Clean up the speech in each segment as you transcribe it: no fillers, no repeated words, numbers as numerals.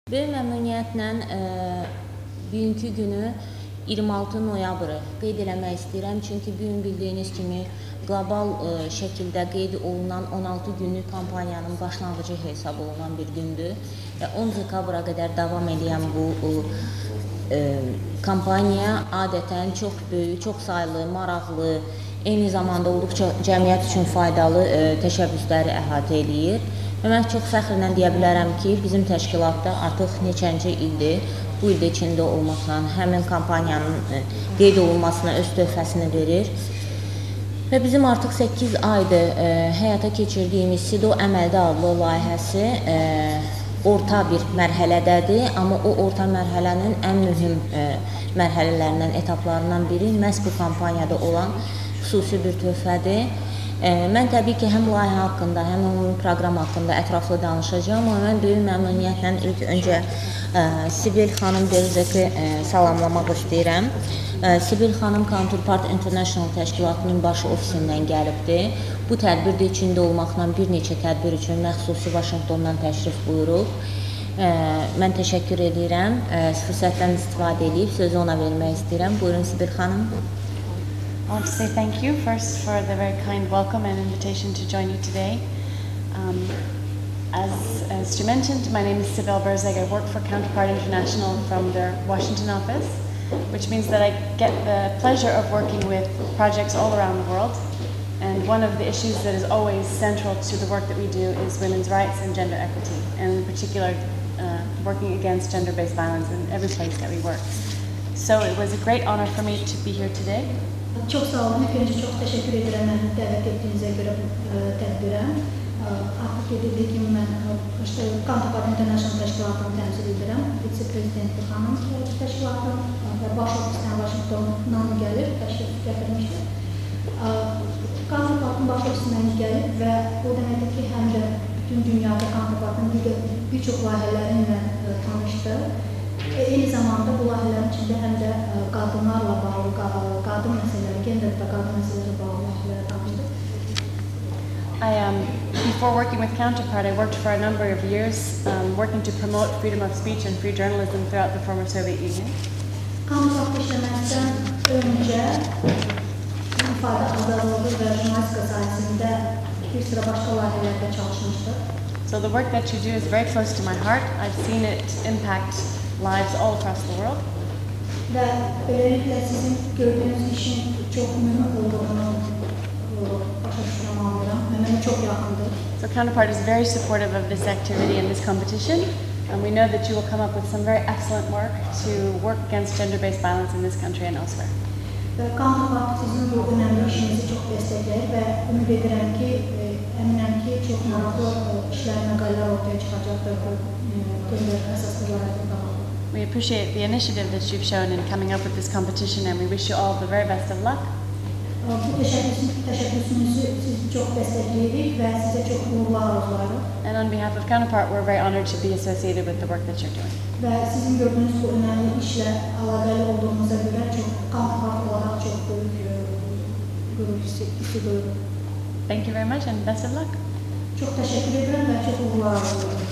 Böyük məmnuniyyətlə bugünkü günü 26 noyabrı qeyd eləmək istəyirəm. Çünki bugün bildiyiniz kimi qlobal şəkildə qeyd olunan 16 günlük kampaniyanın başlanğıcı hesab olunan bir gündür. Və 10 dekabra qədər davam edən bu kampaniya adətən çox böyük, çox saylı, maraqlı, eyni zamanda olduqca cəmiyyət üçün faydalı təşəbbüsləri əhatə eləyir. Və mən çox fəxrlə deyə bilərəm ki, bizim təşkilatda artıq neçənci ildir, bu ildə içində olmaqla həmin kampaniyanın qeyd olunmasına öz töhfəsini verir. Və bizim artıq 8 aydır həyata keçirdiyimiz SIDO Əməldə adlı layihəsi orta bir mərhələdədir. Amma o orta mərhələnin ən mühüm mərhələlərindən, etaplarından biri məhz bu kampaniyada olan xüsusi bir töhfədir. Mən təbii ki, həm layihə haqqında, həm onun proqram haqqında ətraflı danışacağım. Amma mən böyük məmnuniyyətlə ilk öncə Sibil xanım Belzeki salamlamaq istəyirəm. Sibil xanım Counterpart International təşkilatının baş ofisindən gəlibdir. Bu tədbirdə içində olmaqla bir neçə tədbir üçün məxsusi Vaşinqtondan təşrif buyurub. Mən təşəkkür edirəm. Fürsətdən istifadə edib sözü ona vermək istəyirəm. Buyurun Sibil xanım. I want to say thank you first for the very kind welcome and invitation to join you today. As you mentioned, my name is Sibel Berzeg. I work for Counterpart International from their Washington office, which means that I get the pleasure of working with projects all around the world. And one of the issues that is always central to the work that we do is women's rights and gender equity, and in particular working against gender-based violence in every place that we work. So it was a great honor for me to be here today. Çok sağ olun. İlk önce çok teşekkür ederim beni davet ettiğinize göre tədbirə. Artıq dediyim kimi mən Counterpart International təşkilatını təmsil edirəm. Vitse-prezidenti xanım təşkilatı və baş ofisdən Vaşinqtondan gəlib, təşrif gətirmişdir. Counterpartın baş ofisindən gəlib və o deməkdir ki, həm də bütün dünyada Counterpartın bir çox layihələrinlə tanışdı. Eyni zamanda bu layihələrin içində həm də qadınlarla bağlı, qadın məsələləri, genderdə qadın məsələləri bağlı layihələrə tanışdıq. Before working with Counterpart, I worked for a number of years working to promote freedom of speech and free journalism throughout the former Soviet Union. Counterpart işləməkdən öncə ifadə azadlığı və jurnalistika sahəsində bir sıra başqa layihələrdə çalışmışdıq. So the work that you do is very close to my heart. I've seen it impact lives all across the world. Və beləliklə sizin gördüyünüz işin çox mühüm olduğunu başa düşürəm, anlayıram və mənə çox yaxındır. So Counterpart is very supportive of this activity and this competition, and we know that you will come up with some very excellent work to work against gender-based violence in this country and elsewhere. Və Counterpart sizin bu önəmli işinizi çox dəstəkləyir və ümid edirəm ki, əminəm ki, çox maraqlı işlər, məqalələr ortaya çıxacaqdır bu gender əsaslı layihədə. We appreciate the initiative that you've shown in coming up with this competition, and we wish you all the very best of luck. Bu təşəbbüsünüzü siz çox dəstəkləyirik və sizə çox uğurlar arzulayırıq. And on behalf of Counterpart, we're very honored to be associated with the work that you're doing. Və sizin gördüyünüz bu önəmli işlə əlaqəli olduğunuza görə Counterpart olaraq çox böyük qürur hissi duyuruq. Thank you very much and best of luck. Çox təşəkkür edirəm və çox uğurlar arzulayırıq.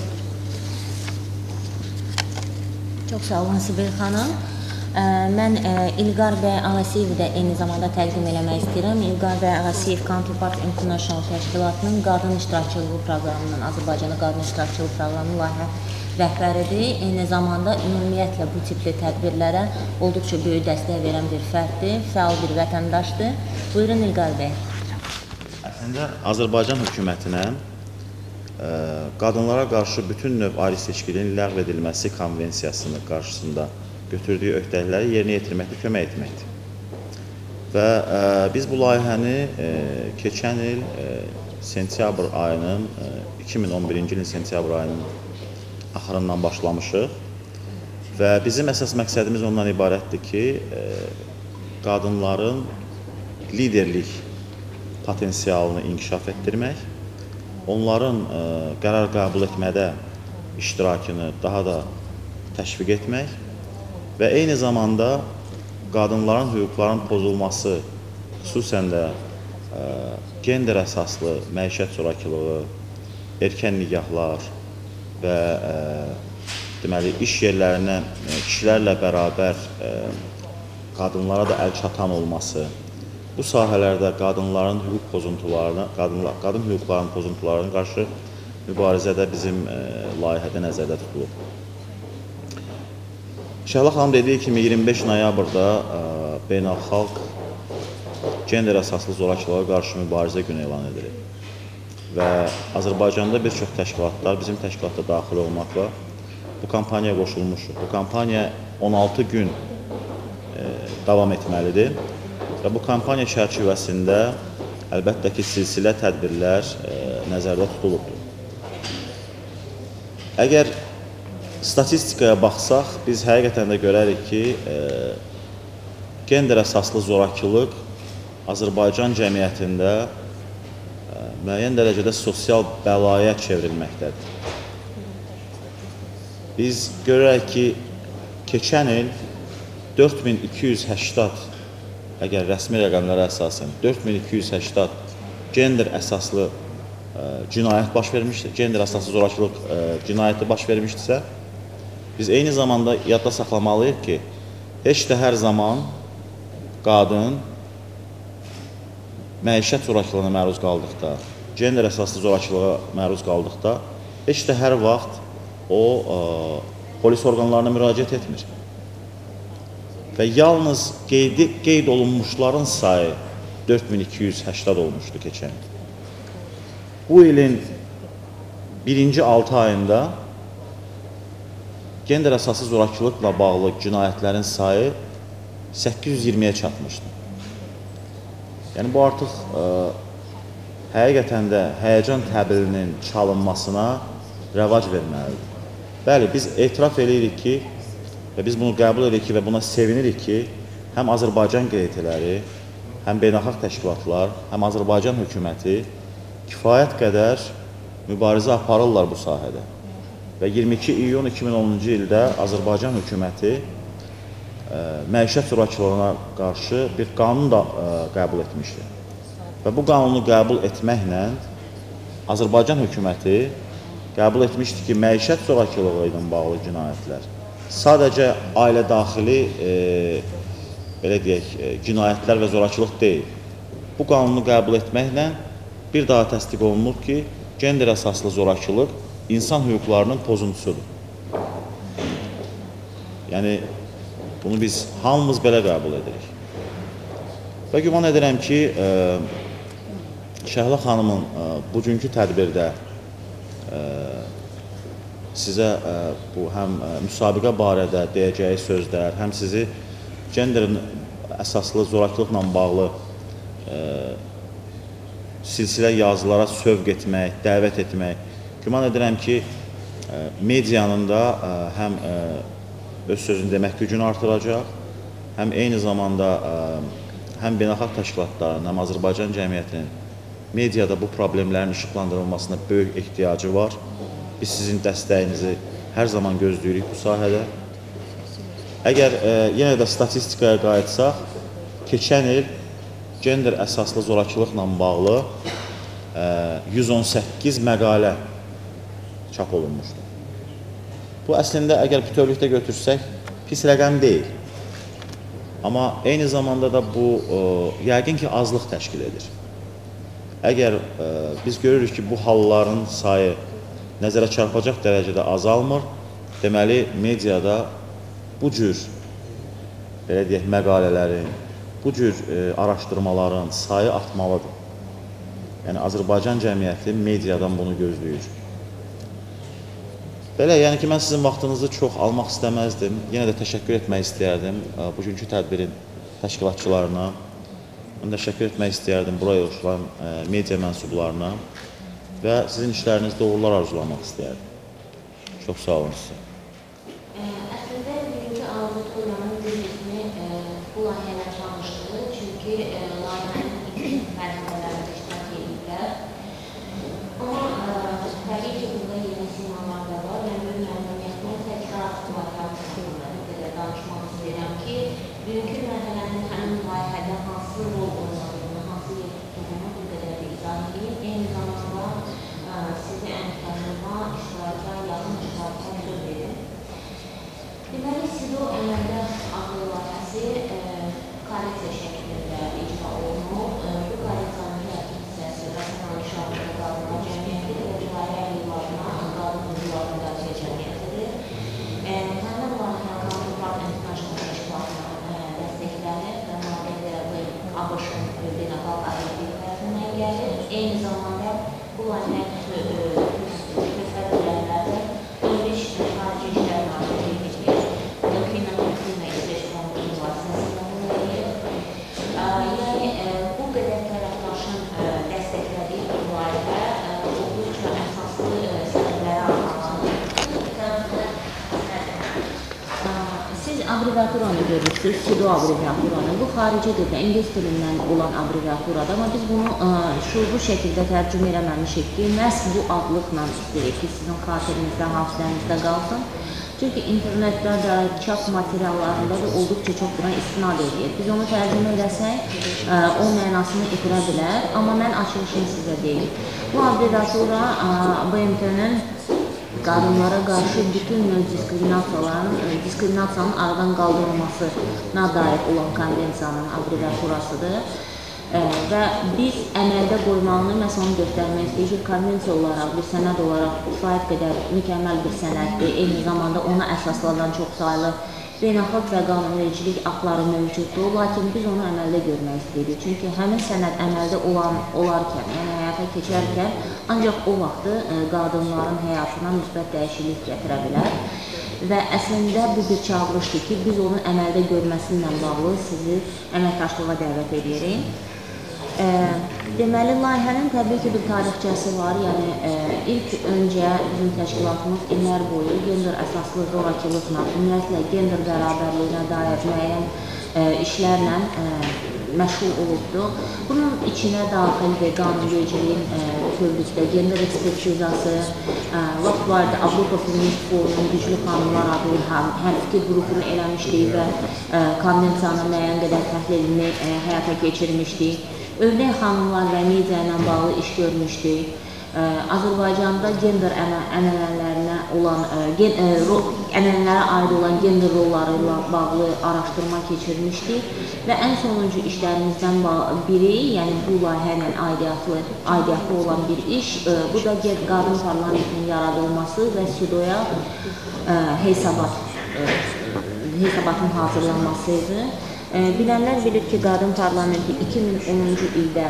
Çox sağ olun Sibil xanım. Mən İlqar bəy Ağasiyevi də eyni zamanda təqdim eləmək istəyirəm. İlqar bəy Ağasiyev Counterpart International təşkilatının qadın iştirakçılığı proqramının, Azərbaycanda qadın iştirakçılığı proqramının layihə rəhbəridir. Eyni zamanda ümumiyyətlə bu tipli tədbirlərə olduqca böyük dəstək verən bir fərddir, fəal bir vətəndaşdır. Buyurun İlqar bəy. Əslində Azərbaycan hökumətinə qadınlara qarşı bütün növ ayrı seçkiliyin ləğv edilməsi konvensiyasının qarşısında götürdüyü öhdəlikləri yerinə yetirməkdə kömək etməkdir. Və biz bu layihəni keçən il sentyabr ayının, 2011-ci ilin sentyabr ayının axırından başlamışıq. Və bizim əsas məqsədimiz ondan ibarətdir ki, qadınların liderlik potensialını inkişaf etdirmək, onların qərar qəbul etmədə iştirakını daha da təşviq etmək və eyni zamanda qadınların hüquqlarının pozulması, xüsusən də gender əsaslı məişət zorakılığı, erkən nigahlar və deməli, iş yerlərinə kişilərlə bərabər qadınlara da əl çatan olması, bu sahələrdə qadınların hüquq pozuntularına, qadın hüquqlarının pozuntularına qarşı mübarizədə bizim layihədə nəzərdə tutulub. Şəhla xanım dediyi kimi 25 noyabrda beynəlxalq gender əsaslı zorakılığa qarşı mübarizə günü elan edilir. Və Azərbaycanda bir çox təşkilatlar bizim təşkilatda daxil olmaqla bu kampaniyaya qoşulmuşdur. Bu kampaniya 16 gün davam etməlidir və bu kampaniya çərçivəsində əlbəttə ki, silsilə tədbirlər nəzərdə tutulubdur. Əgər statistikaya baxsaq, biz həqiqətən də görərik ki, gender əsaslı zorakılıq Azərbaycan cəmiyyətində müəyyən dərəcədə sosial bəlaya çevrilməkdədir. Biz görürük ki, keçən il 4280, əgər rəsmi rəqəmlərə əsasən, 4280 gender əsaslı cinayət baş vermişdir, gender əsaslı zorakılıq cinayəti baş vermişdirsə, biz eyni zamanda yadda saxlamalıyıq ki, heç də hər zaman qadın məişət zorakılığına məruz qaldıqda, gender əsaslı zorakılığa məruz qaldıqda, heç də hər vaxt o polis orqanlarına müraciət etmir. Və yalnız qeyd olunmuşların sayı 4280 olmuşdu keçən il. Bu ilin birinci 6 ayında gender əsaslı zorakılıqla bağlı cinayətlərin sayı 820-yə çatmışdı. Yəni, bu artıq həqiqətən də həyəcan təbilinin çalınmasına rəvac verməlidir. Bəli, biz etiraf edirik ki, və biz bunu qəbul edirik ki, və buna sevinirik ki, həm Azərbaycan qeydiləri, həm beynəlxalq təşkilatlar, həm Azərbaycan hökuməti kifayət qədər mübarizə aparırlar bu sahədə. Və 22 iyun 2010-cu ildə Azərbaycan hökuməti məişət zorakılığına qarşı bir qanun da qəbul etmişdir. Və bu qanunu qəbul etməklə Azərbaycan hökuməti qəbul etmişdir ki, məişət zorakılığı ilə bağlı cinayətlər sadəcə ailə daxili belə deyək, cinayətlər və zorakılıq deyil. Bu qanunu qəbul etməklə bir daha təsdiq olunur ki, gender əsaslı zorakılıq insan hüquqlarının pozuntusudur. Yəni, bunu biz hamımız belə qəbul edirik. Və güman edirəm ki, Şəhla xanımın bugünkü tədbirdə sizə bu həm müsabiqə barədə deyəcəyi sözlər, həm sizi gender əsaslı zorakılıqla bağlı silsilə yazılara sövq etmək, dəvət etmək. Güman edirəm ki, medianın da həm öz sözünü demək gücünü artıracaq, həm eyni zamanda həm beynəlxalq təşkilatların, həm Azərbaycan cəmiyyətinin mediada bu problemlərin işıqlandırılmasına böyük ehtiyacı var. Biz sizin dəstəyinizi hər zaman gözləyirik bu sahədə. Əgər yenə də statistikaya qayıtsaq, keçən il gender əsaslı zorakılıqla bağlı 118 məqalə çap olunmuşdur. Bu əslində əgər bütövlükdə götürsək pis rəqəm deyil. Amma eyni zamanda da bu yəqin ki, azlıq təşkil edir. Əgər biz görürük ki, bu halların sayı nəzərə çarpacaq dərəcədə azalmır, deməli mediada bu cür belə deyək, məqalələrin, bu cür araşdırmaların sayı artmalıdır. Yəni, Azərbaycan cəmiyyəti mediadan bunu gözləyir. Belə, yəni ki, mən sizin vaxtınızı çox almaq istəməzdim. Yenə də təşəkkür etmək istəyərdim bugünkü tədbirin təşkilatçılarına. Mən təşəkkür etmək istəyərdim buraya yoxlayan media mənsublarına və sizin işlərinizdə uğurlar arzulamaq istəyərdim. Çox sağ olun sizə. Əslində, bugünkü auditoriyanın bir bu layihələ çalışdığı, çünki layihənin ilk mərhələlərində iştirak edirlər. Amma təbii ki, burada yeni simalar da var. Yəni, məmnuniyyətlə təkrar layihə haqqında danışmaq istəyirəm ki, bugünkü mərhələnin həmin layihədə hansı rol oynadığını, hansı yer tutduğunu bu qədər də izah edeyim. Eyni zamanda sizi əməkdaşlığa, iştirakə, yaxın iştirakə söz verin. eyni zamanda bu layihə təsəvvürlərdə 15 xarici işlər nazirliyi, Doküment İsveç Fondunun vasitəsilə bunu edir. Yəni, bu qədər tərəfdaşın dəstəklədiyi bir layihə olduqca əsaslı sənədlərə arxalanır. Siz abreviaturanı görürsünüz, SIDO abreviaturanı. Bu xarici dildə, ingilis dilindən olan abreviaturadır, amma biz bunu şuurlu şəkildə tərcümə eləməmişik ki, məhz bu adlıqla istəyirik ki, sizin xatirinizdə, hafizənizdə qalsın. Çünki internetdə də, çap materiallarında da olduqca çox buna istinad edir. Biz onu tərcümə edəsək, o mənasını itirə bilər, amma mən açılışını sizə deyim. Bu abreviatura BMT-nin qadınlara qarşı bütün növ diskriminasiyanın aradan qaldırılmasına dair olan konvensiyanın abreviaturasıdır. Və biz əməldə qoymağını məhz onu göstərmək istəyir ki, konvensiya olaraq, bir sənəd olaraq kifayət qədər mükəmməl bir sənəddir. Eyni zamanda ona əsaslanan çox sayılı beynəlxalq və qanunvericilik aktları mövcuddur, lakin biz onu əməldə görmək istəyirik. Çünki həmin sənəd əməldə olarkən, yəni həyata keçərkən ancaq o vaxtı qadınların həyatına müsbət dəyişiklik gətirə bilər. Və əslində bu bir çağırışdır ki, biz onun əməldə görməsinlə bağlı sizi əməkdaşlığa dəvət edirik. Deməli, layihənin təbii ki, bir tarixçəsi var. Yəni, ilk öncə bizim təşkilatımız illər boyu gender əsaslı zorakılıqla, ümumiyyətlə gender bərabərliyinə dair müəyyən işlərlə məşğul olubdur. Bunun içinə daxildir qanunvericiliyin bütövlükdə gender ekspertizası, vaxt vardı Avropa Feminist Forumunun Güclü Xanımlar adlı həmfikir qrupunu eləmişdik və konvensiyanın müəyyən qədər təhlilini həyata keçirmişdik. Örnək xanımlar və media ilə bağlı iş görmüşdük. Azərbaycanda gender ənənələrinə aid olan gender rolları ilə bağlı araşdırma keçirmişdik və ən sonuncu işlərimizdən biri, yəni bu layihə ilə aidiyyatlı olan bir iş, bu da qadın parlamentinin yaradılması və SIDO-ya hesabatın hazırlanmasıydı. Bilənlər bilir ki, qadın parlamenti 2010-cu ildə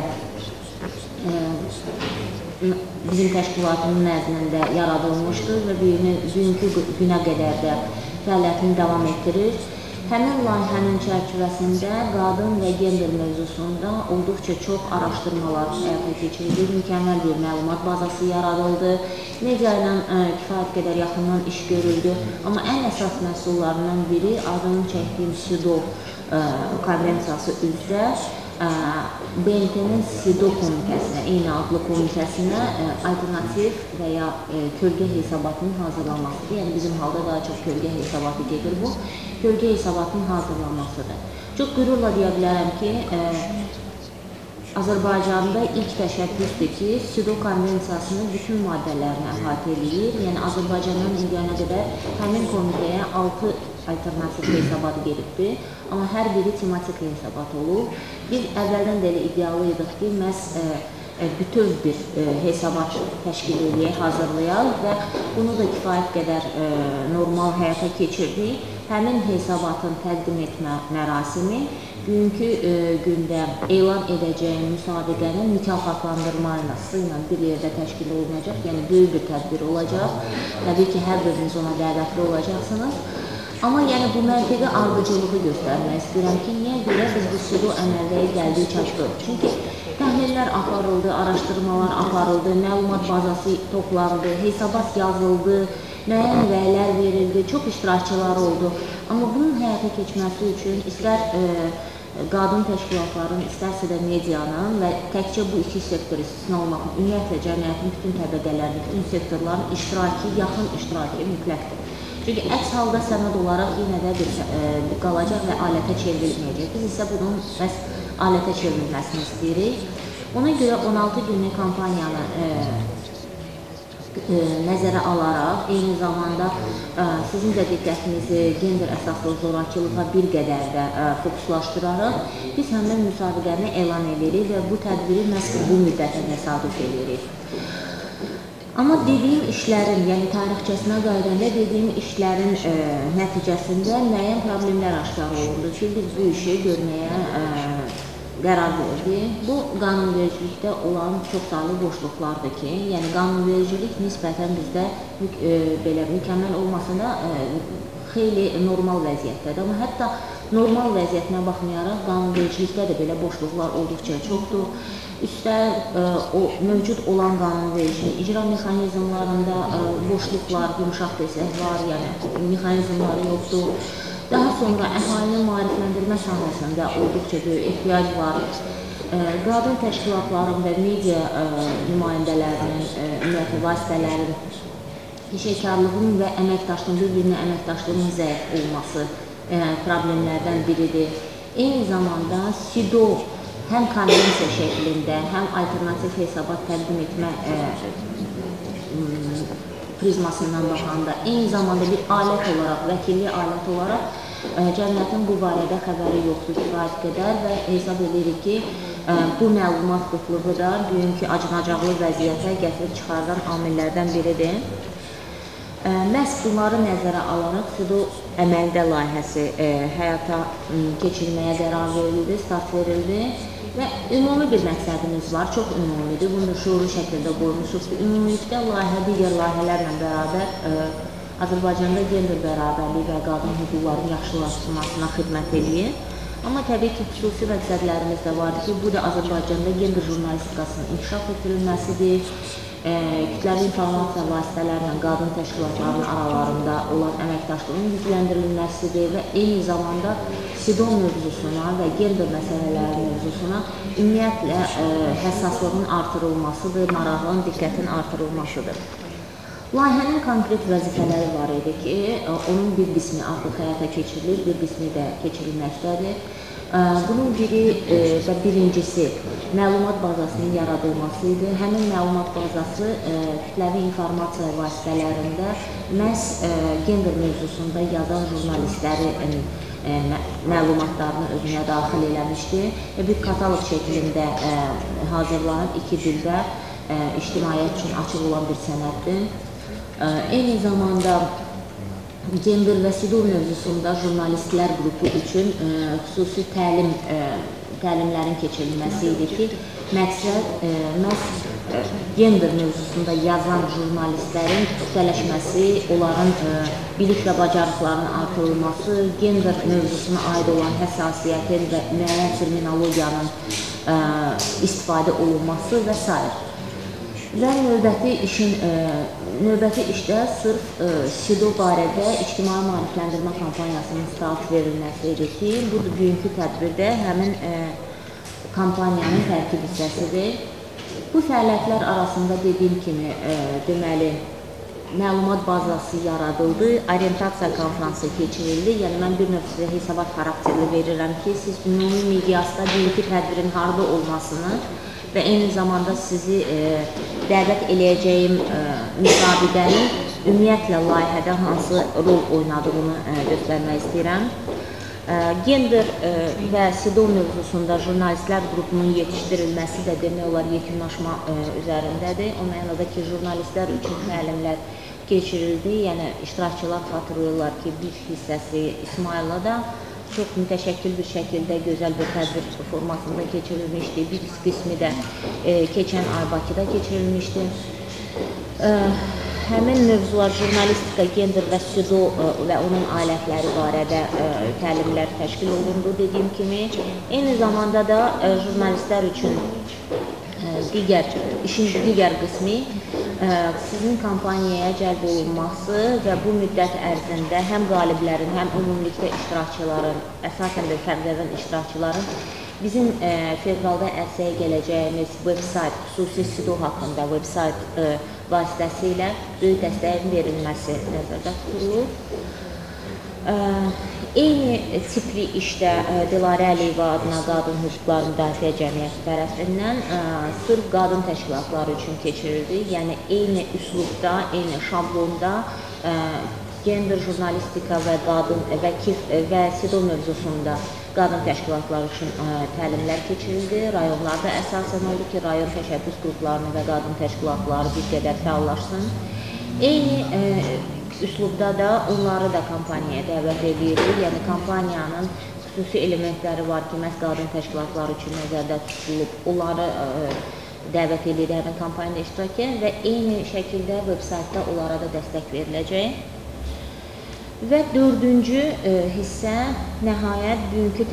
bizim təşkilatının nəzdində yaradılmışdır və bugünkü günə qədər də fəaliyyətini davam etdirir. Həmin layihənin çərçivəsində qadın və gender mövzusunda olduqca çox araşdırmalar həyata keçirildi, mükəmməl bir məlumat bazası yaradıldı, media ilə kifayət qədər yaxından iş görüldü. Amma ən əsas məhsullarından biri adını çəkdiyim SIDO konvensiyası üzrə BMT-nin SIDO komitəsinə, eyni adlı komitəsinə alternativ və ya kölgə hesabatının hazırlanmasıdır. Yəni bizim halda daha çox kölgə hesabatı gedir bu. Kölgə hesabatının hazırlanmasıdır. Çox qürurla deyə bilərəm ki, Azərbaycanda ilk təşəbbüsdür ki, SIDO konvensiyasının bütün maddələrini əhatə edir. Yəni Azərbaycandan indiyənə qədər həmin komitəyə 6 alternativ hesabat gedibdir. Amma hər biri tematik hesabat olub. Biz əvvəldən də elə iddialıydıq ki, məhz bütöv bir hesabat təşkil edək, hazırlayaq və bunu da kifayət qədər normal həyata keçirdik. Həmin hesabatın təqdim etmə mərasimi bugünkü gündə elan edəcəyim müsabiqənin mükafatlandırması ilə bir yerdə təşkil olunacaq. Yəni böyük bir tədbir olacaq. Təbii ki, hər biriniz ona dəvətli olacaqsınız. Amma yəni bu məntiqi ardıcılığı göstərmək istəyirəm ki, niyə görə biz bu SIDO əməlliyə gəldik, çatdıq? Çünki təhlillər aparıldı, araşdırmalar aparıldı, məlumat bazası toplandı, hesabat yazıldı, müəyyən rəylər verildi, çox iştirakçılar oldu. Amma bunun həyata keçməsi üçün istər qadın təşkilatların, istərsə də medianın və təkcə bu iki sektor istisna olmaqla, ümumiyyətlə cəmiyyətin bütün təbəqələrinin, bütün sektorların iştiraki, yaxın iştiraki mütləqdir. Çünki əks halda sənəd olaraq yenə də qalacaq və alətə çevrilməyəcək. Biz isə bunun məhz alətə çevrilməsini istəyirik. Ona görə 16 günlük kampaniyanı nəzərə alaraq, eyni zamanda sizin də diqqətinizi gender əsaslı zorakılığa bir qədər də fokuslaşdıraraq biz həmin müsabiqəni elan edirik və bu tədbiri məhz bu müddətə təsadüf edirik. Amma dediyim işlərin, yəni tarixçəsinə qayıdanda dediyim işlərin nəticəsində müəyyən problemlər aşkar olundu ki, biz bu işi görməyə qərar verdi. Bu qanunvericilikdə olan çoxsaylı boşluqlardır ki, yəni qanunvericilik nisbətən bizdə belə mükəmməl olmasa da xeyli normal vəziyyətdədir. Amma hətta normal vəziyyətinə baxmayaraq qanunvericilikdə də belə boşluqlar olduqca çoxdur. O mövcud olan qanunvericiliyin icra mexanizmlarında boşluqlar, yumuşaq desək var, yəni mexanizmları yoxdur. Daha sonra əhalinin maarifləndirmə sahəsində olduqca böyük ehtiyac var. Qadın təşkilatların və media nümayəndələrinin, ümumiyyətlə vasitələrin peşəkarlığının və əməkdaşlığın, bir-birinə əməkdaşlığının zəif olması problemlərdən biridir. Eyni zamanda SİDO həm konvensiya şəklində, həm alternativ hesabat təqdim etmə prizmasından baxanda, eyni zamanda bir alət olaraq, vəkilli alət olaraq cəmiyyətin bu barədə xəbəri yoxdur kifayət qədər və hesab edirik ki, bu məlumat qıtlığı da bugünkü acınacaqlı vəziyyətə gətirib çıxardan amillərdən biridir. Məhz bunları nəzərə alaraq SİDO əməldə layihəsi həyata keçirməyə qərar verildi, start verildi və ümumi bir məqsədimiz var, çox ümumidir, bunu da şuurlu şəkildə qoymuşuq ki, ümumilikdə layihə digər layihələrlə bərabər Azərbaycanda gender bərabərliyi və qadın hüquqlarının yaxşılaşdırılmasına xidmət edir. Amma təbii ki, xüsusi məqsədlərimiz də vardır ki, bu da Azərbaycanda gender jurnalistikasının inkişaf etdirilməsidir. Kütləvi informasiya vasitələrlə qadın təşkilatlarının aralarında olan əməkdaşlığın gücləndirilməsidir və eyni zamanda SİDO mövzusuna və gender məsələləri mövzusuna ümumiyyətlə həssaslığın artırılmasıdır, marağın, diqqətin artırılmasıdır. Layihənin konkret vəzifələri var idi ki, onun bir qismi artıq həyata keçirilir, bir qismi də keçirilməkdədir. Bunun birincisi məlumat bazasının yaradılması idi. Həmin məlumat bazası kütləvi informasiya vasitələrində məhz gender mövzusunda yazan jurnalistlərin məlumatlarını özünə daxil eləmişdi və bir kataloq şəklində hazırlanıb iki dildə ictimaiyyət üçün açıq olan bir sənəddir. Eyni zamanda gender və SİDO mövzusunda jurnalistlər qrupu üçün xüsusi təlimlərin keçirilməsi idi ki, məqsəd məhz gender mövzusunda yazan jurnalistlərin kütləşməsi, onların bilik və bacarıqlarının artırılması, gender mövzusuna aid olan həssasiyyətin və müəyyən terminologiyanın istifadə olunması və s. Və növbəti işdə sırf SİDO barədə ictimai maarifləndirmə kampaniyasının start verilməsi idi ki, bu bugünkü tədbirdə həmin kampaniyanın tərkib hissəsidir. Bu fəaliyyətlər arasında dediyim kimi, deməli, məlumat bazası yaradıldı, orientasiya konfransı keçirildi. Yəni, mən bir növ sizə hesabat xarakterli verirəm ki, siz ümumi miqyasda bugünkü tədbirin harada olmasını və eyni zamanda sizi dəvət eləyəcəyim müsabiqənin ümumiyyətlə layihədə hansı rol oynadığını göstərmək istəyirəm. Gender və SİDO mövzusunda jurnalistlər qrupunun yetişdirilməsi də demək olar yekunlaşma üzərindədir. O mənada ki, jurnalistlər üçün təlimlər keçirildi. Yəni, iştirakçılar xatırlayırlar ki, bir hissəsi İsmailada çox mütəşəkkil bir şəkildə gözəl bir tədbir formasında keçirilmişdi. Bir qismi də keçən ay Bakıda keçirilmişdi. Həmin mövzular jurnalistika, gender və SİDO və onun alətləri barədə təlimlər təşkil olundu dediyim kimi. Eyni zamanda da jurnalistlər üçün işin digər qismi sizin kampaniyaya cəlb olunması və bu müddət ərzində həm qaliblərin, həm ümumilikdə iştirakçıların, əsasən də fərqlənən iştirakçıların bizim fevralda ərsəyə gələcəyimiz websayt, xüsusi SİDO haqqında websayt vasitəsilə böyük dəstəyin verilməsi nəzərdə tutulur. Eyni tipli işdə Dilarə Əliyeva adına Qadın Hüquqları Müdafiə Cəmiyyəti tərəfindən sırf qadın təşkilatları üçün keçirildi. Yəni, eyni üslubda, eyni şablonda gender jurnalistika və SİDO mövzusunda qadın təşkilatları üçün təlimlər keçirildi. Rayonlarda əsasən oldu ki, rayon təşəbbüs qruplarını və qadın təşkilatları bir qədər fəallaşsın. Eyni üslubda da onları da kampaniyaya dəvət edirik. Yəni, kampaniyanın xüsusi elementləri var ki, məhz qadın təşkilatları üçün nəzərdə tutulub, onları dəvət edir həmin kampaniyada iştirak edən və eyni şəkildə web-saytda onlara da dəstək veriləcək. Və dördüncü hissə nəhayət bugünkü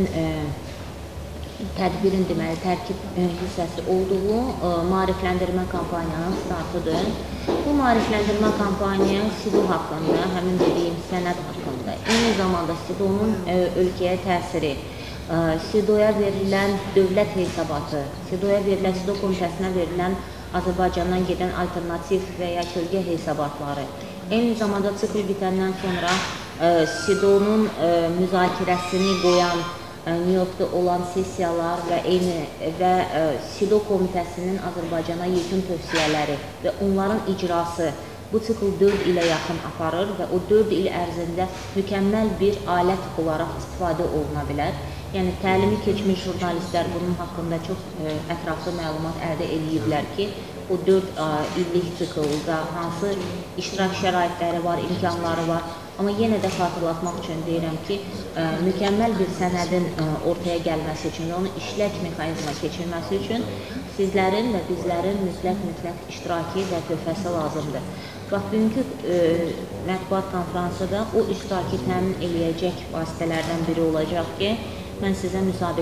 tədbirin deməli tərkib hissəsi olduğu maarifləndirmə kampaniyanın startıdır. Bu maarifləndirmə kampaniya SİDO haqqında, həmin dediyim sənəd haqqında, eyni zamanda SİDO-nun ölkəyə təsiri, SİDO-ya verilən dövlət hesabatı, SİDO komitəsinə verilən Azərbaycandan gedən alternativ və ya kölgə hesabatları, eyni zamanda sikl bitəndən sonra SİDO-nun müzakirəsini qoyan New York'da olan sessiyalar və SİDO komitəsinin Azərbaycana yekun tövsiyələri və onların icrası bu sikl 4 ilə yaxın aparır və o 4 il ərzində mükəmməl bir alət olaraq istifadə oluna bilər. Yəni, təlimi keçmiş jurnalistlər bunun haqqında çox ətraflı məlumat əldə ediblər ki, o 4 illik siklda hansı iştirak şəraitləri var, imkanları var. Amma yenə də xatırlatmaq üçün deyirəm ki, mükəmməl bir sənədin ortaya gəlməsi üçün və onun işlək mexanizma keçirməsi üçün sizlərin və bizlərin mütləq iştiraki və töhfəsi lazımdır. Bax, bugünkü mətbuat konfransı da o iştiraki təmin eləyəcək vasitələrdən biri olacaq ki, mən sizə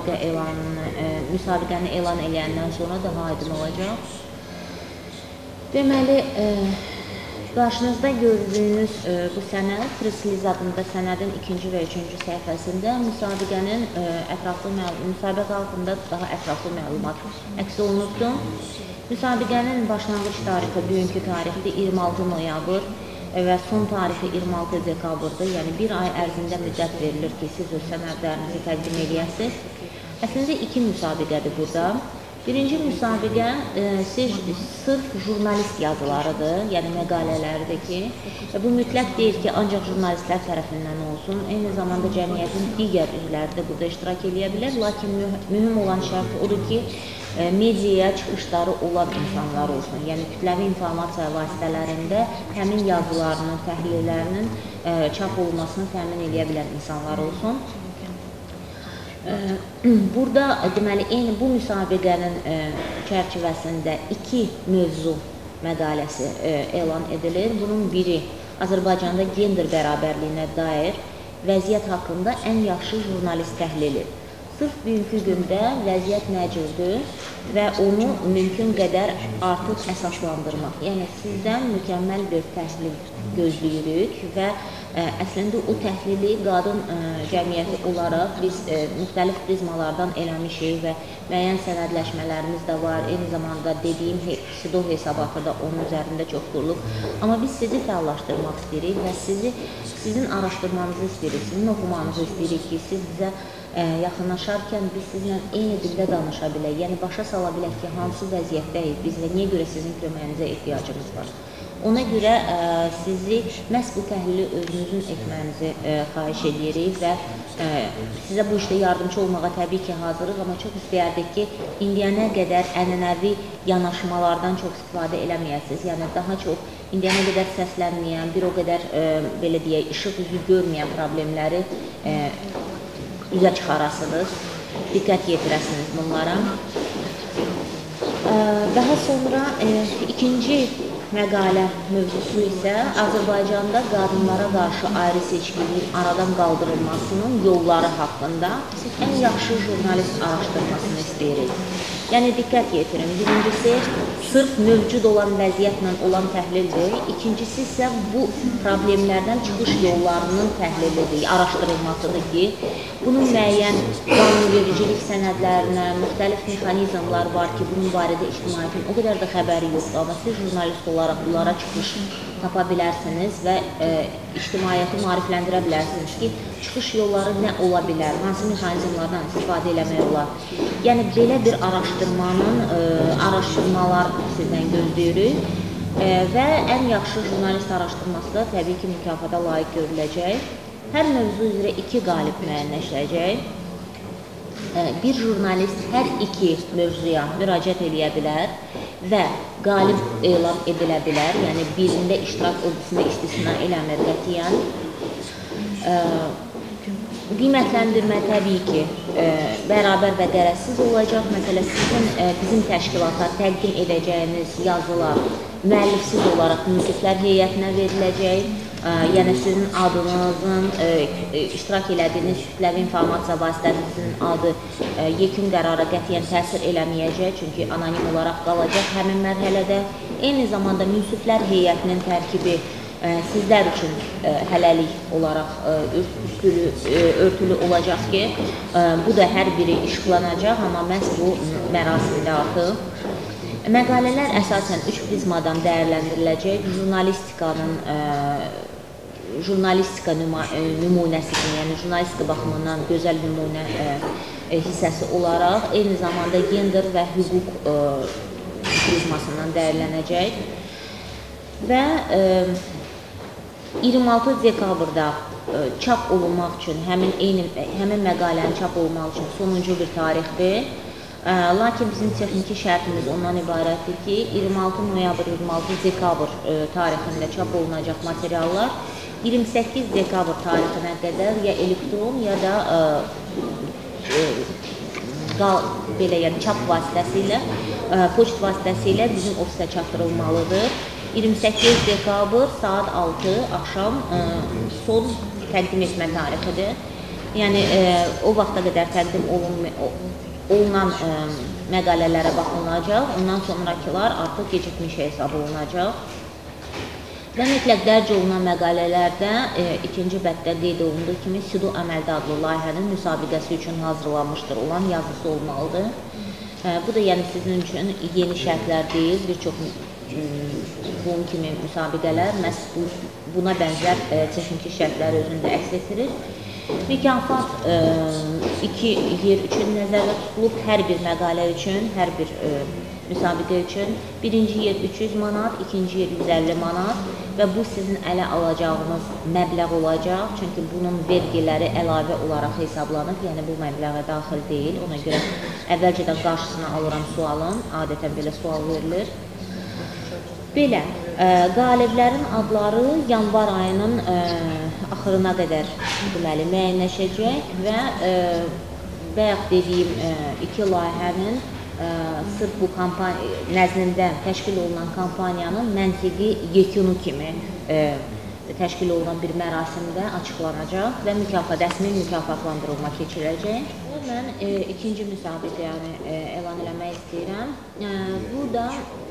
müsabiqəni elan eləyəndən sonra daha aydın olacaq. Deməli, qarşınızda gördüyünüz bu sənəd, Press-Release adında sənədin 2-ci və 3-cü səhifəsində müsabiqənin müsabiqə haqqında daha ətraflı məlumat əks olunubdur. Müsabiqənin başlanğıc tarixi bugünkü tarixdə 26 noyabr və son tarixi 26 dekabrdır. Yəni, bir ay ərzində müddət verilir ki, siz öz sənədlərinizi təqdim edəsiniz. Əslində, 2 müsabiqədir burada. Birinci müsabiqə sırf jurnalist yazılarıdır, yəni məqalələridir ki, bu mütləq deyil ki, ancaq jurnalistlər tərəfindən olsun, eyni zamanda cəmiyyətin digər üzvləri də burada iştirak edə bilər, lakin mühüm olan şərt odur ki, mediaya çıxışları olan insanlar olsun, yəni kütləvi informasiya vasitələrində həmin yazılarının, təhlillərinin çap olunmasını təmin edə bilən insanlar olsun. Burada deməli eyni bu müsabiqənin çərçivəsində 2 mövzu məqaləsi elan edilir. Bunun biri Azərbaycanda gender bərabərliyinə dair vəziyyət haqqında ən yaxşı jurnalist təhlili. Sırf bugünkü gündə vəziyyət nəcürdür və onu mümkün qədər artıq əsaslandırmaq. Yəni, sizdən mükəmməl bir təhlil gözləyirik və əslində o təhlili qadın cəmiyyəti olaraq biz müxtəlif prizmalardan eləmişik və müəyyən sənədləşmələrimiz də var. Eyni zamanda dediyim SİDO hesabatı da onun üzərində çox qurulub. Amma biz sizi fəallaşdırmaq istəyirik və sizin araşdırmanızı istəyirik, sizin oxumanızı istəyirik ki, siz bizə yaxınlaşarkən biz sizinlə eyni dildə danışa bilək, yəni başa sala bilək ki, hansı vəziyyətdəyik biz və niyə görə sizin köməyinizə ehtiyacımız var. Ona görə sizi məhz bu təhlili özünüzün etmənizi xahiş edirik və sizə bu işdə yardımcı olmağa təbii ki, hazırıq, amma çox istəyərdik ki, indiyənə qədər ənənəvi yanaşmalardan çox istifadə eləməyəsiniz, yəni daha çox indiyənə qədər səslənməyən, bir o qədər, belə deyək, işıq üzü görməyən problemləri üzə çıxarasınız, diqqət yetirəsiniz bunlara. Daha sonra ikinci məqalə mövzusu isə Azərbaycanda qadınlara qarşı ayrı seçkiliyin aradan qaldırılmasının yolları haqqında ən yaxşı jurnalist araşdırmasını istəyirik. Yəni, diqqət yetirin. Birincisi, sırf mövcud olan vəziyyətlə olan təhlildir. İkincisi isə bu problemlərdən çıxış yollarının təhlilidir, araşdırılmasıdır ki, bunun müəyyən qanunvericilik sənədlərinə, müxtəlif mexanizmlar var ki, bunun barədə ictimaiyyətin o qədər də xəbəri yoxdur, amma siz jurnalist olaraq bunlara çıxış tapa bilərsiniz və ictimaiyyəti maarifləndirə bilərsiniz ki, çıxış yolları nə ola bilər, hansı mexanizmlardan istifadə eləmək olar. Yəni, belə bir araşdırmalar sizdən gözləyirik və ən yaxşı jurnalist araşdırması da təbii ki, mükafata layiq görüləcək. Hər mövzu üzrə 2 qalib müəyyənləşdirəcək. Bir jurnalist hər 2 mövzuya müraciət edə bilər və qalib elan edilə bilər, yəni birində iştirak, o birisində istisna eləmir qətiyyən. qiymətləndirmə təbii ki, bərabər və qərəzsiz olacaq. Məsələn, sizin bizim təşkilata təqdim edəcəyiniz yazılar müəllifsiz olaraq münsiflər heyətinə veriləcək. Yəni sizin adınızın, iştirak elədiyiniz kütləvi informasiya vasitəsinin adı yekun qərara qətiyyən təsir eləməyəcək, çünki anonim olaraq qalacaq həmin mərhələdə. Eyni zamanda münsiflər heyətinin tərkibi sizlər üçün hələlik olaraq örtülü olacaq ki, bu da hər biri işıqlanacaq, amma məhz bu mərasimdə artıq. Məqalələr əsasən 3 prizmadan dəyərləndiriləcək. Jurnalistika nümunəsi kimi, yəni jurnalistika baxımından gözəl nümunə hissəsi olaraq, eyni zamanda gender və hüquq prizmasından dəyərlənəcək. Və 26 dekabrda çap olunmaq üçün, həmin məqalənin çap olunmaq üçün sonuncu bir tarixdir. Lakin bizim texniki şərtimiz ondan ibarətdir ki, 26 noyabr, 26 dekabr tarixində çap olunacaq materiallar 28 dekabr tarixinə qədər ya elektron, ya da belə yəni çap vasitəsilə, poçt vasitəsilə bizim ofisə çatdırılmalıdır. 28 dekabr saat 6 axşam son təqdim etmə tarixidir. Yəni o vaxta qədər təqdim olunan məqalələrə baxılacaq, ondan sonrakılar artıq gecikmiş hesab olunacaq. Və mütləq dərc olunan məqalələrdə ikinci bəddə qeyd olunduğu kimi SİDO əməldə adlı layihənin müsabiqəsi üçün hazırlanmışdır olan yazısı olmalıdır. Bu da yəni sizin üçün yeni şərtlər deyil, bir çox bunun kimi müsabiqələr məhz buna bənzər texniki şərtləri özündə əks etdirir. Mükafat 2 yer üçün nəzərdə tutulub, hər bir məqalə üçün, hər bir müsabiqə üçün. Birinci yer 300 manat, ikinci yer 150 manat və bu sizin ələ alacağınız məbləğ olacaq. Çünki bunun vergiləri əlavə olaraq hesablanıb, yəni bu məbləğə daxil deyil. Ona görə əvvəlcədən qarşısına alıram sualın, adətən belə sual verilir. Belə, qaliblərin adları yanvar ayının axırına qədər müəyyənləşəcək və bayaq dediyim iki layihənin sırf bu nəzdində təşkil olunan kampaniyanın məntiqi yekunu kimi təşkil olunan bir mərasimdə açıqlanacaq və rəsmi mükafatlandırılma keçiriləcək. Mən ikinci müsabiqəni elan eləmək istəyirəm. Burada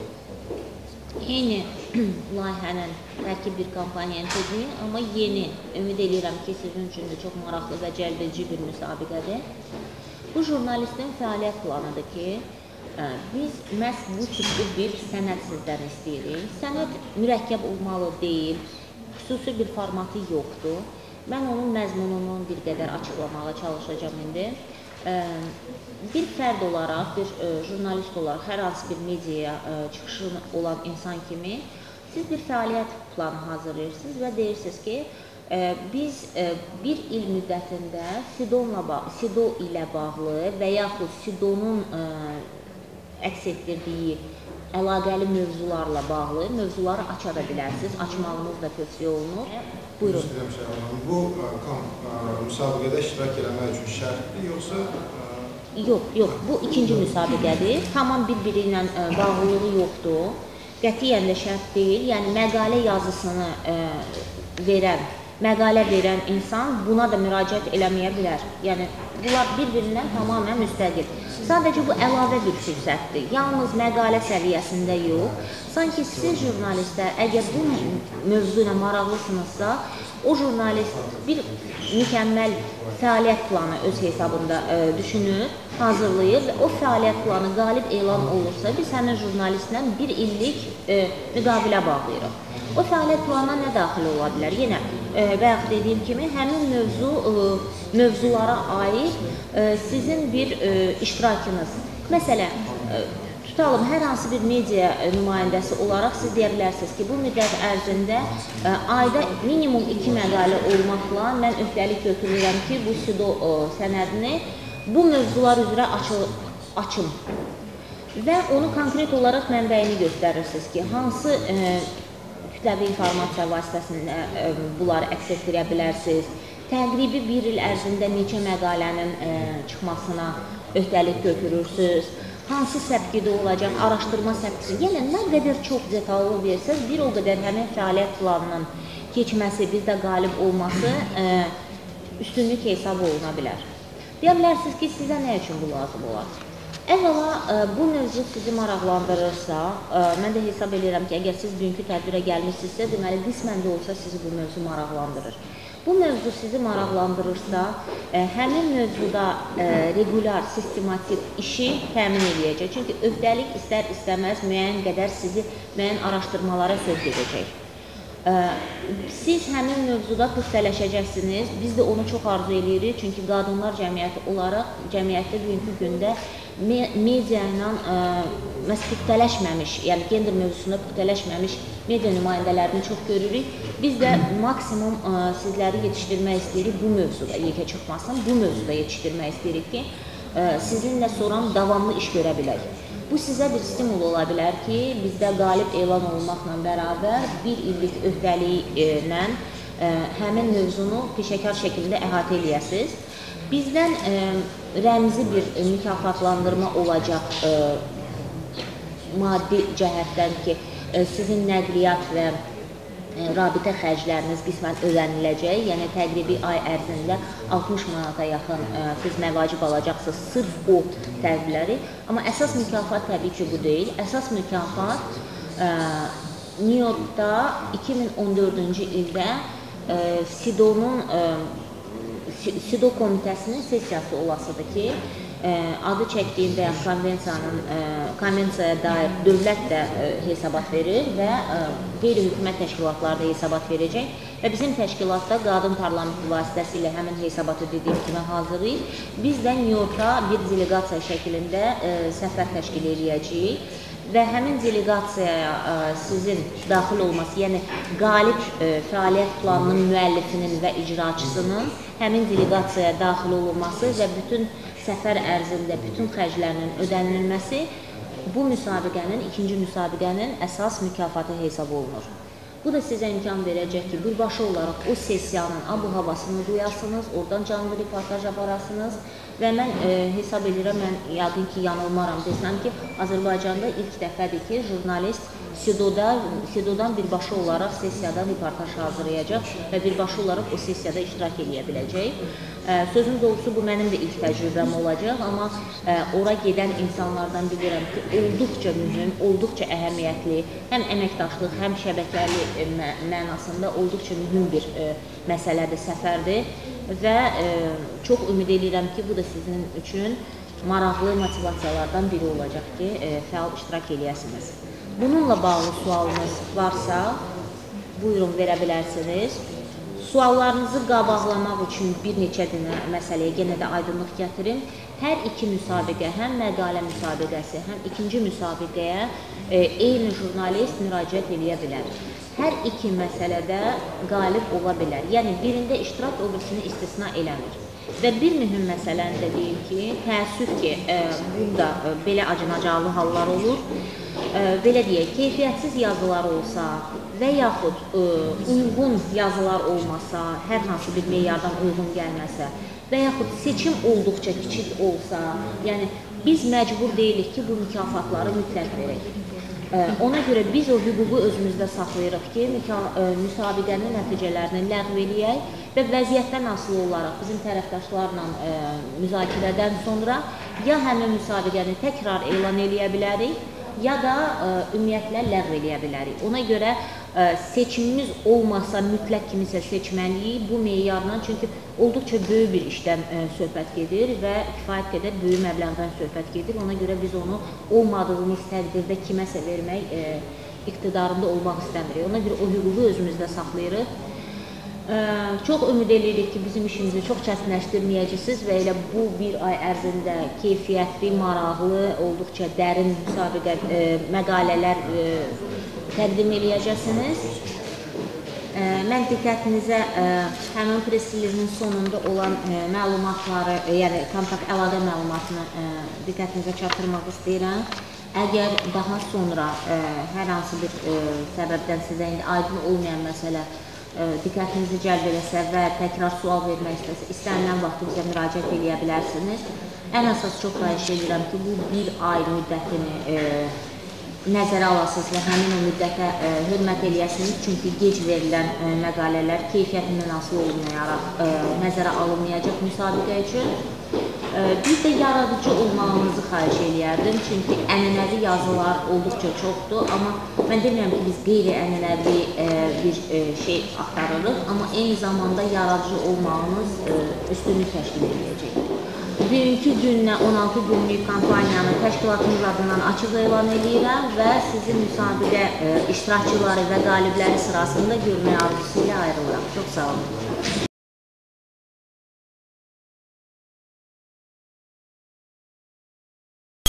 eyni layihənin tərkib bir kampaniyanı amma yeni, ümid edirəm ki, sizin üçün də çox maraqlı və cəlbedici bir müsabiqədir. Bu jurnalistin fəaliyyət planıdır ki, biz məhz bu tipli bir sənəd sizdən istəyirik. Sənəd mürəkkəb olmalı deyil, xüsusi bir formatı yoxdur. Mən onun məzmununu bir qədər açıqlamağa çalışacağım indi. Bir fərd olaraq, bir jurnalist olaraq, hər hansı bir mediaya çıxışı olan insan kimi siz bir fəaliyyət planı hazırlayırsınız və deyirsiniz ki, biz bir il müddətində SİDO ilə bağlı və yaxud SİDO-nun əks etdirdiyi əlaqəli mövzularla bağlı mövzuları aça da bilərsiniz, açmağınız da tövsiyə olunur. Buyurun. Bu müsabiqədə iştirak eləmək üçün şərtdir, yoxsa? Yox, bu ikinci müsabiqədir. Tamam bir-biri ilə bağlılığı yoxdur. Qətiyyən də şərt deyil. Yəni, məqalə yazısını məqalə verən insan buna da müraciət eləməyə bilər. Yəni, bunlar bir-birindən tamamən müstəqil. Sadəcə bu əlavə bir fürsətdir. Yalnız məqalə səviyyəsində yox. Sanki siz jurnalistlər, əgər bu mövzu ilə maraqlısınızsa, o jurnalist bir mükəmməl fəaliyyət planı öz hesabında düşünür, hazırlayır və o fəaliyyət planı qalib elan olursa, biz həmin jurnalistlə bir illik müqavilə bağlayırıq. O fəaliyyət planına nə daxil ola bilər? Yenə, bayaq dediyim kimi, həmin mövzulara aid sizin bir iştirakınız. Məsələn, tutalım, hər hansı bir media nümayəndəsi olaraq siz deyə bilərsiniz ki, bu müddət ərzində ayda minimum 2 məqalə olmaqla mən öhdəlik götürürəm ki, bu SİDO sənədini bu mövzular üzrə açım. Və onu konkret olaraq mənbəyini göstərirsiniz ki, hansı kütləvi informasiya vasitəsində bunları əks etdirə bilərsiniz, təqribi bir il ərzində neçə məqalənin çıxmasına öhdəlik götürürsünüz, hansı səpkidə olacaq, araşdırma səpkisi, yəni nə qədər çox detallı versəz, bir o qədər həmin fəaliyyət planının keçməsi, bizdə qalib olması üstünlük hesab oluna bilər. Deyə bilərsiniz ki, sizə nə üçün bu lazım olar? Əvvəla, bu mövzu sizi maraqlandırırsa, mən də hesab edirəm ki, əgər siz bugünkü tədbirə gəlmişsinizsə, deməli, qismən də olsa sizi bu mövzu maraqlandırır. Bu mövzu sizi maraqlandırırsa, həmin mövzuda regular, sistematik işi təmin edəcək. Çünki öhdəlik istər-istəməz müəyyən qədər sizi müəyyən araşdırmalara sövq edəcək. Siz həmin mövzuda püxtələşəcəksiniz, biz də onu çox arzu edirik, çünki qadınlar cəmiyyəti olaraq cəmiyyətdə bugünkü gündə media ilə püxtələşməmiş, yəni gender mövzusunda püxtələşməmiş media nümayəndələrini çox görürük. Biz də maksimum sizləri yetişdirmək istəyirik bu mövzuda, yekə çıxmasın, bu mövzuda yetişdirmək istəyirik ki, sizinlə sonra davamlı iş görə bilək. Bu sizə bir stimul ola bilər ki, bizdə qalib elan olmaqla bərabər bir illik öhdəliklə həmin mövzunu peşəkar şəkildə əhatə eləyəsiniz. Bizdən rəmzi bir mükafatlandırma olacaq maddi cəhətdən ki, sizin nəqliyyat və rabitə xərcləriniz qismən ödəniləcək, yəni təqribi ay ərzində 60 manata yaxın siz məvacib alacaqsınız sırf o tədbirləri. Amma əsas mükafat təbii ki, bu deyil. Əsas mükafat New Yorkda 2014-cü ildə SIDO komitəsinin sessiyası olasıdır ki, adı çəkdiyim və konvensiyaya dair dövlət də hesabat verir və qeyri-hökumət təşkilatları da hesabat verəcək və bizim təşkilatda qadın parlamenti vasitəsilə həmin hesabatı dediyim kimi hazırlayıb. Biz də New York'a bir delegasiya şəklində səfər təşkil edəcəyik və həmin delegasiyaya sizin daxil olması, yəni qalib fəaliyyət planının müəllifinin və icraçısının həmin delegasiyaya daxil olunması və bütün səfər ərzində bütün xərclərinin ödənilməsi bu müsabiqənin, ikinci müsabiqənin əsas mükafatı hesab olunur. Bu da sizə imkan verəcək ki, birbaşa olaraq o sessiyanın abu-havasını duyasınız, oradan canlı reportaj aparasınız və mən hesab edirəm, mən yəqin ki, yanılmaram desəm ki, Azərbaycanda ilk dəfədir ki, jurnalist SIDO-dan birbaşa olaraq sessiyadan reportaj hazırlayacaq və birbaşa olaraq o sessiyada iştirak edə biləcək. Sözün doğrusu, bu mənim də ilk təcrübəm olacaq, amma ora gedən insanlardan bilirəm ki, olduqca mühüm, olduqca əhəmiyyətli, həm əməkdaşlıq, həm şəbəkəli mənasında olduqca mühüm bir məsələdir, səfərdir və çox ümid edirəm ki, bu da sizin üçün maraqlı motivasiyalardan biri olacaq ki, fəal iştirak edəsiniz. Bununla bağlı sualınız varsa, buyurun verə bilərsiniz. Suallarınızı qabaqlamaq üçün bir neçə dənə məsələyə yenə də aydınlıq gətirim. Hər iki müsabiqə, həm məqalə müsabiqəsi, həm ikinci müsabiqəyə eyni jurnalist müraciət edə bilər. Hər iki məsələdə qalib ola bilər. Yəni, birində iştirak, o birisini istisna eləmir. Və bir mühüm məsələni də deyim ki, təəssüf ki, bunda belə acınacaqlı hallar olur. Belə deyək, keyfiyyətsiz yazılar olsa və yaxud uyğun yazılar olmasa, hər hansı bir meyardan uyğun gəlməsə və yaxud seçim olduqca kiçik olsa, yəni biz məcbur deyilik ki, bu mükafatları mütləq verək. Ona görə biz o hüququ özümüzdə saxlayırıq ki, müsabiqənin nəticələrini ləğv eləyək və vəziyyətdən asılı olaraq bizim tərəfdaşlarla müzakirədən sonra ya həmin müsabiqəni təkrar elan eləyə bilərik, ya da ümumiyyətlə ləğv eləyə bilərik. Ona görə seçimimiz olmasa mütləq kimisə seçməliyik bu meyarla, çünki olduqca böyük bir işdən söhbət gedir və kifayət qədər böyük məbləğdən söhbət gedir. Ona görə biz onu olmadığımız təqdirdə kiməsə vermək iqtidarında olmaq istəmirik. Ona görə o hüququ özümüzdə saxlayırıq. Çox ümid edirik ki, bizim işimizi çox çətinləşdirməyəcəksiniz və elə bu bir ay ərzində keyfiyyətli, maraqlı, olduqca dərin müsabiqə məqalələr təqdim eləyəcəksiniz. Mən diqqətinizə həmin press release-nin sonunda olan məlumatları, yəni kontakt əlaqə məlumatını diqqətinizə çatdırmaq istəyirəm. Əgər daha sonra hər hansı bir səbəbdən sizə indi aydın olmayan məsələ diqqətinizi cəlb eləsə və təkrar sual vermək istəsə, istənilən vaxt bizə müraciət edə bilərsiniz. Ən əsas çox xahiş edirəm ki, bu bir ay müddətini nəzərə alasınız və həmin o müddətə hörmət eləyəsiniz. Çünki gec verilən məqalələr keyfiyyətindən asılı olmayaraq nəzərə alınmayacaq müsabiqə üçün. Biz də yaradıcı olmağınızı xahiş eləyərdim. Çünki ənənəvi yazılar olduqca çoxdur. Amma mən demirəm ki, biz qeyri-ənənəvi bir şey axtarırıq. Amma eyni zamanda yaradıcı olmağınız üstünlük təşkil edəcək. Bugünkü günlə 16 günlük kampaniyanı təşkilatımız adından açıq elan edirəm və sizi müsabiqə iştirakçıları və qalibləri sırasında görmək arzusu ilə ayrılıraq. Çox sağ olun.